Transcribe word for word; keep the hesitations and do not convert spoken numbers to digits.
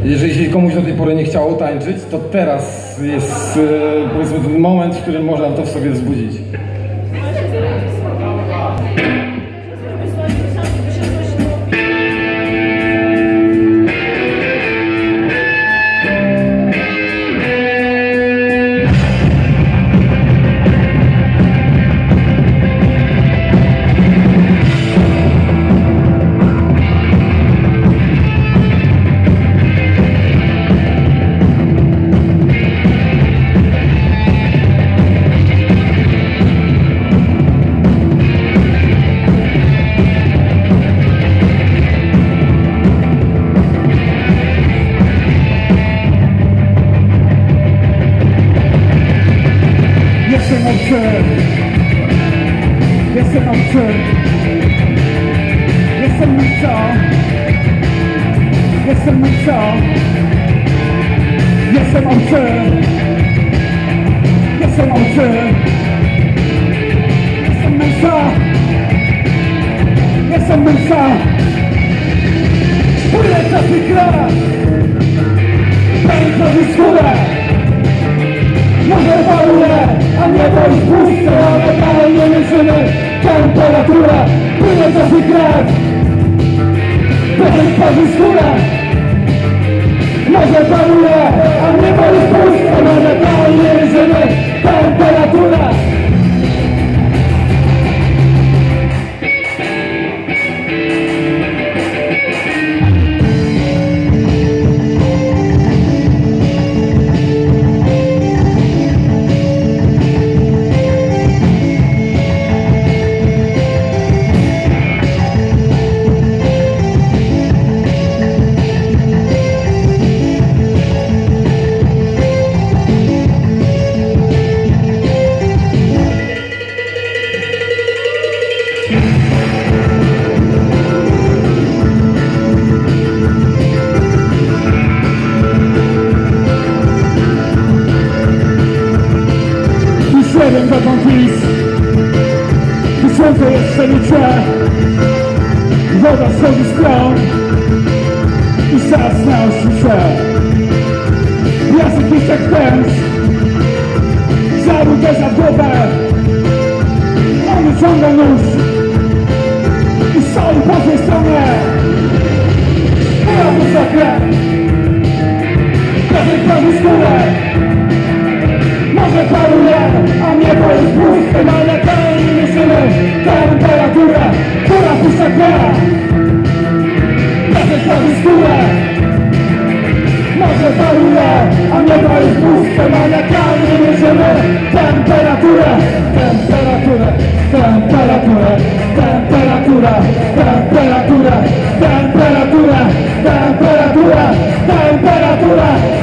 Jeżeli komuś do tej pory nie chciało tańczyć, to teraz jest e, powiedzmy ten moment, w którym można to w sobie wzbudzić. Jestem obcy, jestem obcy, jestem mówcą, jestem mówcą, jestem obcy, jestem obcy, jestem mówca, jestem mówca, płynę czas i krew, pędzę skórę. Może waluje, a niebo jest puste, ale dalej nie mierzymy temperaturę. Płynie czas i krew, tworzy skórę. Może waluje, a niebo jest puste, ale dalej nie mierzymy temperaturę. Jeden zakon pis i słońce jest w pszenicze. Woda schodzi z krą i czas na ościsze. Piasek jest jak pędz, żar uderza w głowę. On wyciąga nóż i strzeli po tej stronie. Moja dusza krew, każdy prawi skórę. Może paruje, a niebo jest puste, ale dalej nie mierzymy temperaturę, która puszcza krew. Każdy prawi skórę. Może paruje, a niebo jest puste, ale dalej nie mierzymy temperaturę. Temperaturę, temperaturę, temperaturę, temperaturę, temperaturę, temperaturę, temperaturę.